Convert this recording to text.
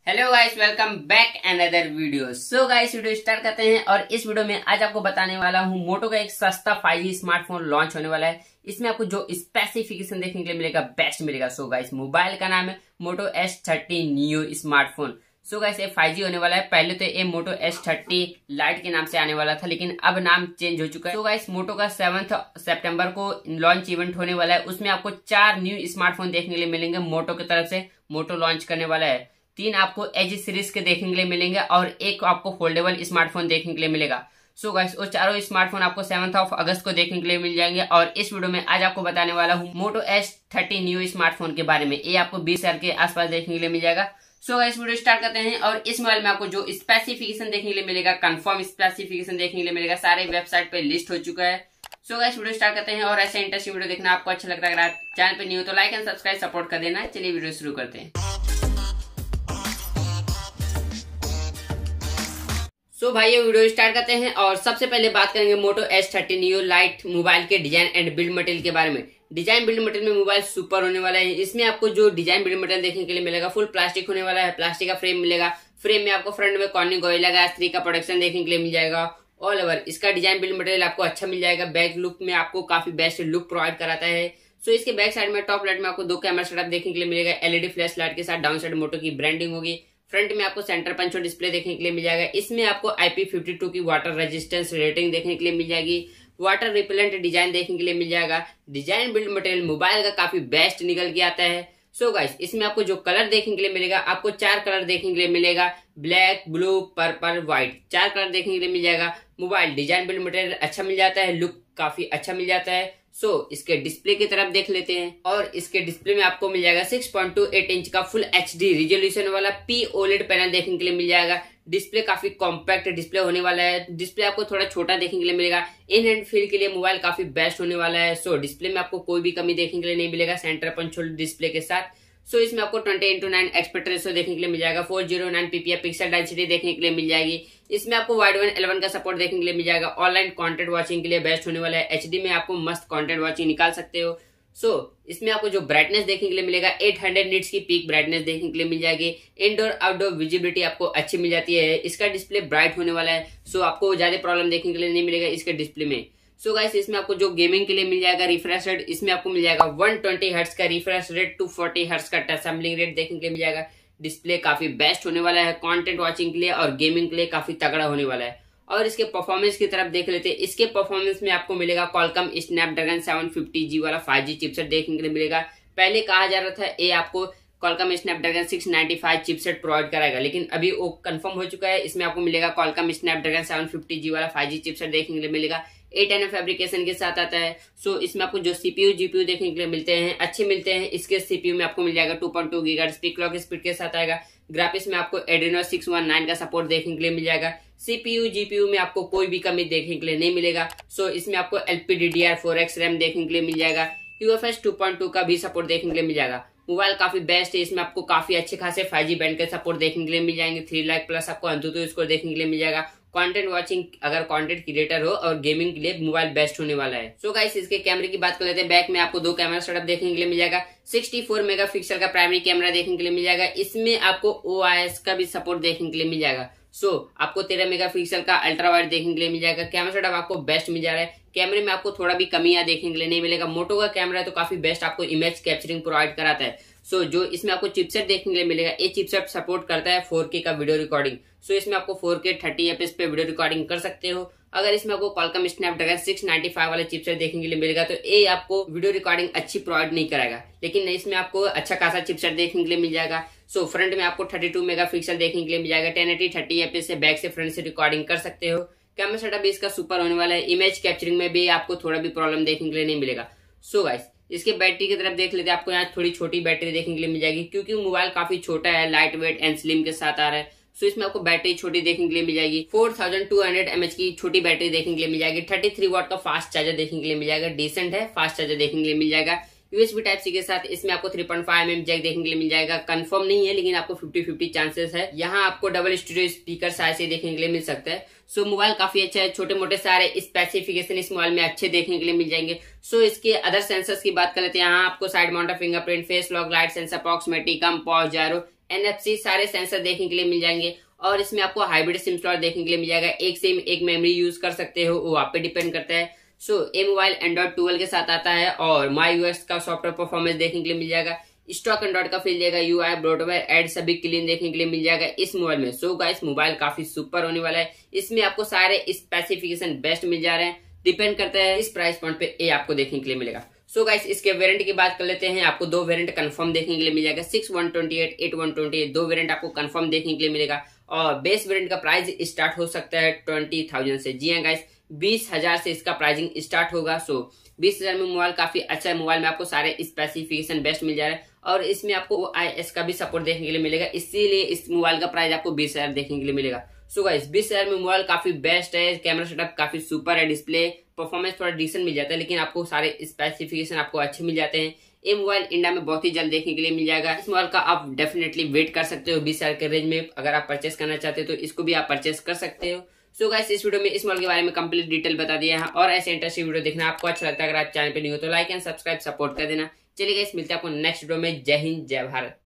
Hello guys, welcome back another video. So guys, video start करते हैं और इस वीडियो में आज आपको बताने वाला हूं मोटो का एक सस्ता 5G स्मार्टफोन लॉन्च होने वाला है। इसमें आपको जो स्पेसिफिकेशन देखने के लिए मिलेगा बेस्ट मिलेगा। सो गाइस, मोबाइल का नाम है Moto S30 Neo smartphone. So guys, ये 5G होने वाला है। पहले तो ये मोटो S30 लाइट के नाम से आने वाला था, लेकिन अब नाम चेंज हो चुका है। सो गाइस, मोटो का 7 सितंबर को लॉन्च इवेंट होने वाला है। उसमें आपको 4 न्यू स्मार्टफोन देखने के लिए मिलेंगे। मोटो की तरफ से मोटो लॉन्च करने वाला है। 3 आपको एज सीरीज के देखने के लिए मिलेंगे और एक आपको फोल्डेबल स्मार्टफोन देखने के लिए मिलेगा। सो गाइस, वो चारों स्मार्टफोन आपको 7 अगस्त को देखने के लिए मिल जाएंगे। और इस वीडियो में आज आपको बताने वाला हूँ मोटो S30 न्यू स्मार्टफोन के बारे में। ये आपको 20,000 के आसपास देखने के लिए मिल जाएगा। सो गाइस, वीडियो स्टार्ट करते हैं। और इस मोबाइल में आपको जो स्पेसिफिकेशन देखने के लिए मिलेगा, कंफर्म स्पेसिफिकेशन देखने के लिए मिलेगा, सारे वेबसाइट पे लिस्ट हो चुका है। सो गाइस, वीडियो स्टार्ट करते हैं। और ऐसे इंटरेस्टिंग वीडियो देखना आपको अच्छा लगता है, अगर चैनल पे न्यू हो तो लाइक एंड सब्सक्राइब सपोर्ट कर देना। चलिए वीडियो शुरू करते हैं। सो भाई, ये वीडियो स्टार्ट करते हैं और सबसे पहले बात करेंगे Moto S30 Neo lite mobile के डिजाइन एंड बिल्ड मटेरियल के बारे में। डिजाइन बिल्ड मटेरियल में मोबाइल सुपर होने वाला है। इसमें आपको जो डिजाइन बिल्ड मटेरियल देखने के लिए मिलेगा, फुल प्लास्टिक होने वाला है। प्लास्टिक का फ्रेम मिलेगा। फ्रेम में आपको फ्रंट में कॉर्निंग गोरिल्ला ग्लास 3 का प्रोडक्शन देखने के लिए मिल जाएगा। ऑल ओवर इसका डिजाइन बिल्ड मटेरियल आपको अच्छा मिल जाएगा। बैक लुक में आपको काफी बेस्ट लुक प्रोवाइड कराता है। सो इसके बैक साइड में टॉप लाइट में आपको 2 कैमरा सेटअप देखने के लिए मिलेगा। LED फ्लैश लाइट के साथ डाउन साइड मोटो की ब्रांडिंग होगी। फ्रंट में आपको सेंटर पंच डिस्प्ले देखने के लिए मिल जाएगा। इसमें आपको IP52 की वाटर रेजिस्टेंस रेटिंग देखने के लिए मिल जाएगी। वाटर रिपेलेंट डिजाइन देखने के लिए मिल जाएगा। डिजाइन बिल्ड मटेरियल मोबाइल का काफी बेस्ट निकल के आता है। सो गाइस, इसमें आपको जो कलर देखने के लिए मिलेगा, आपको 4 कलर देखने के लिए मिलेगा। Black, blue, purple, white, 4 colour देखने के लिए मिल जाएगा। मोबाइल डिजाइन बिल्ड मटेरियल अच्छा मिल जाता है, लुक काफी अच्छा मिल जाता है। सो इसके डिस्प्ले की तरफ देख लेते हैं। और इसके डिस्प्ले में आपको मिल जाएगा 6.28 इंच का फुल HD रिजोल्यूशन वाला POLED पैनल देखने के लिए मिल जाएगा। डिस्प्ले काफी कॉम्पैक्ट डिस्प्ले होने वाला है। डिस्प्ले आपको थोड़ा छोटा देखने के लिए मिलेगा। इन हैंड फील के लिए मोबाइल काफी बेस्ट होने वाला है। सो डिस्प्ले में आपको कोई भी कमी देखने के लिए नहीं मिलेगा सेंटर पंच होल डिस्प्ले के साथ। सो इसमें आपको 20:9 एस्पेक्ट रेशियो देखने के लिए मिल जाएगा। 409 ppi पिक्सल डेंसिटी देखने के लिए मिल जाएगी। इसमें आपको वाइड 111 का सपोर्ट देखने के लिए मिल जाएगा। ऑनलाइन कंटेंट वाचिंग के लिए बेस्ट होने वाला है। HD में आपको मस्त कंटेंट वाचिंग निकाल सकते हो। सो इसमें आपको जो ब्राइटनेस देखने के लिए मिलेगा, 800 निट्स की पीक ब्राइटनेस देखने के लिए मिल जाएगी। इंडोर आउटडोर विजिबिलिटी आपको अच्छी मिल जाती है। इसका डिस्प्ले ब्राइट होने वाला है। सो आपको ज्यादा प्रॉब्लम देखने के लिए नहीं मिलेगा इसके डिस्प्ले में। सो गाइस, इसमें आपको जो गेमिंग के लिए मिल जाएगा रिफ्रेश रेट, इसमें आपको मिल जाएगा 120 हर्ट्ज का रिफ्रेश रेट, 240 हर्ट्ज का टच सैंपलिंग रेट देखने के लिए मिल जाएगा। डिस्प्ले काफी बेस्ट होने वाला है कंटेंट वाचिंग के लिए और गेमिंग के लिए काफी तगड़ा होने वाला है। और इसके परफॉर्मेंस की तरफ देख लेते हैं। इसके परफॉर्मेंस में आपको मिलेगा Qualcomm Snapdragon 750G वाला 5G चिपसेट देखने के लिए मिलेगा। पहले कहा जा रहा था ये आपको Qualcomm Snapdragon 695 चिपसेट प्रोवाइड कराएगा, लेकिन अभी वो कंफर्म हो चुका है। इसमें आपको मिलेगा Qualcomm Snapdragon 750G वाला 5G चिपसेट देखने के लिए मिलेगा। 8nm फैब्रिकेशन के साथ आता है। सो इसमें आपको जो CPU GPU देखने के लिए मिलते हैं अच्छे मिलते हैं। इसके CPU में आपको मिल जाएगा 2.2 GHz की क्लॉक स्पीड के साथ आएगा। ग्राफिक्स में आपको Adreno 619 का सपोर्ट देखने के लिए मिल जाएगा। CPU GPU में आपको कोई भी कमी देखने के लिए नहीं मिलेगा। सो इसमें आपको LPDDR4X रैम देखने के लिए मिल जाएगा। UFS 2.2 का भी सपोर्ट देखने के लिए मिल जाएगा। मोबाइल काफी बेस्ट है। इसमें आपको काफी अच्छे खासे 5G बैंड के सपोर्ट देखने के लिए मिल जाएंगे। 3 लाख प्लस आपको AnTuTu स्कोर देखने के लिए मिल जाएगा। कंटेंट वाचिंग अगर कंटेंट क्रिएटर हो और गेमिंग के लिए मोबाइल बेस्ट होने वाला है। सो गाइस, इसके कैमरे की बात कर लेते हैं। बैक में आपको 2 कैमरा सेटअप देखने के लिए मिल जाएगा। 64 मेगापिक्सल का प्राइमरी कैमरा देखने के लिए मिल जाएगा। इसमें आपको OIS का भी सपोर्ट देखने के लिए मिल जाएगा। सो आपको 13 मेगापिक्सल का अल्ट्रा वाइड देखने के लिए मिल जाएगा। कैमरा सेटअप आपको बेस्ट मिल जा रहा है। कैमरे में आपको थोड़ा भी कमियां देखने के लिए नहीं मिलेगा। मोटो का कैमरा है तो काफी बेस्ट आपको इमेज कैप्चरिंग प्रोवाइड कराता है। सो जो इसमें आपको चिपसेट देखने के लिए मिलेगा, ये चिपसेट सपोर्ट करता है 4K का वीडियो रिकॉर्डिंग। सो इसमें आपको 4K 30 FPS पे वीडियो रिकॉर्डिंग कर सकते हो। अगर इसमें आपको Qualcomm Snapdragon 695 वाला चिपसेट देखने के लिए मिलेगा तो ये आपको वीडियो रिकॉर्डिंग अच्छी प्रोवाइड नहीं कराएगा, लेकिन इसमें आपको अच्छा खासा चिपसेट देखने के लिए मिल जाएगा। सो फ्रंट में आपको 32 मेगापिक्सल देखने के लिए मिल जाएगा। 1080 30 FPS से बैक से फ्रंट से रिकॉर्डिंग कर सकते हो। कैमरा सेटअप भी इसका सुपर होने वाला है। इमेज कैप्चरिंग में भी आपको थोड़ा भी प्रॉब्लम देखने के लिए नहीं मिलेगा। सो गाइस, इसके बैटरी की तरफ देख लेते हैं। आपको यहाँ थोड़ी छोटी बैटरी देखने के लिए मिल जाएगी, क्योंकि मोबाइल काफी छोटा है, लाइट वेट एंड स्लिम के साथ आ रहा है। सो इसमें आपको बैटरी छोटी देखने के लिए मिल जाएगी। 4200 mAh की छोटी बैटरी देखने के लिए मिल जाएगी। 33 वाट का फास्ट चार्जर देखने के लिए मिल जाएगा। डिसेंट है, फास्ट चार्जर देखने के लिए मिल जाएगा। USB Type-C के साथ इसमें आपको 3.5 mm जैक देखने के लिए मिल जाएगा। कंफर्म नहीं है, लेकिन आपको 50-50 चांसेस है। यहाँ आपको डबल स्टूडियो स्पीकर साइज से देखने के लिए मिल सकता है। सो मोबाइल काफी अच्छा है। छोटे मोटे सारे स्पेसिफिकेशन इस मोबाइल में अच्छे देखने के लिए मिल जाएंगे। सो इसके अदर सेंसर्स की बात कर लेते हैं। यहाँ आपको side mount fingerprint, face lock, light sensor, proximity, compass, gyro, NFC सारे सेंसर देखने के लिए मिल जाएंगे और इसमें आपको हाइब्रिड सिम स्लॉट देखने के लिए मिल जाएगा। एक सिम एक मेमोरी यूज कर सकते हो, वो आप पे डिपेंड करता है। ये मोबाइल एंड्रॉइड 12 के साथ आता है और MyOS का सॉफ्टवेयर परफॉर्मेंस देखने के लिए मिल जाएगा। स्टॉक एंड्रॉइड का फील देगा, UI ब्रोडवेयर एड सभी क्लीन देखने के लिए मिल जाएगा इस मोबाइल में। गाइस मोबाइल काफी सुपर होने वाला है। इसमें आपको सारे स्पेसिफिकेशन बेस्ट मिल जा रहे हैं, डिपेंड करता है इस प्राइस पॉइंट पे ये आपको देखने के लिए मिलेगा। गाइस इसके वेरिएंट की बात कर लेते हैं। आपको दो वेरिएंट कंफर्म देखने के लिए मिल जाएगा, 6128, 8128 दो वेरिएंट आपको कंफर्म देखने के लिए मिलेगा और बेस वेरिएंट का प्राइस स्टार्ट हो सकता है 20,000 से। जी हाँ गाइस 20,000 से इसका प्राइसिंग स्टार्ट होगा। 20,000 में मोबाइल काफी अच्छा है। मोबाइल में आपको सारे स्पेसिफिकेशन बेस्ट मिल जा रहा है और इसमें आपको OIS का भी सपोर्ट देखने के लिए मिलेगा, इसीलिए इस मोबाइल का प्राइस आपको 20,000 देखने के लिए मिलेगा। गाइस 20,000 में मोबाइल काफी बेस्ट है। कैमरा सेटअप काफी सुपर है, डिस्प्ले परफॉर्मेंस थोड़ा डिसेंट मिल जाता है, लेकिन आपको सारे स्पेसिफिकेशन आपको अच्छे मिल जाते हैं। ये मोबाइल इंडिया में बहुत ही जल्द देखने के लिए मिल जाएगा। इस मोबाइल का आप डेफिनेटली वेट कर सकते हो 20,000 के रेंज में। अगर आप परचेस करना चाहते हो तो इसको भी आप परचेस कर सकते हो। गाइस इस वीडियो में इस मोबाइल के बारे में कंप्लीट डिटेल बता दिया है और ऐसे इंटरेस्टिंग वीडियो देखना आपको अच्छा लगता है। अगर आप चैनल पे नहीं हो तो लाइक एंड सब्सक्राइब सपोर्ट कर देना। चलिए गाइस मिलते हैं आपको नेक्स्ट वीडियो में। जय हिंद जय भारत।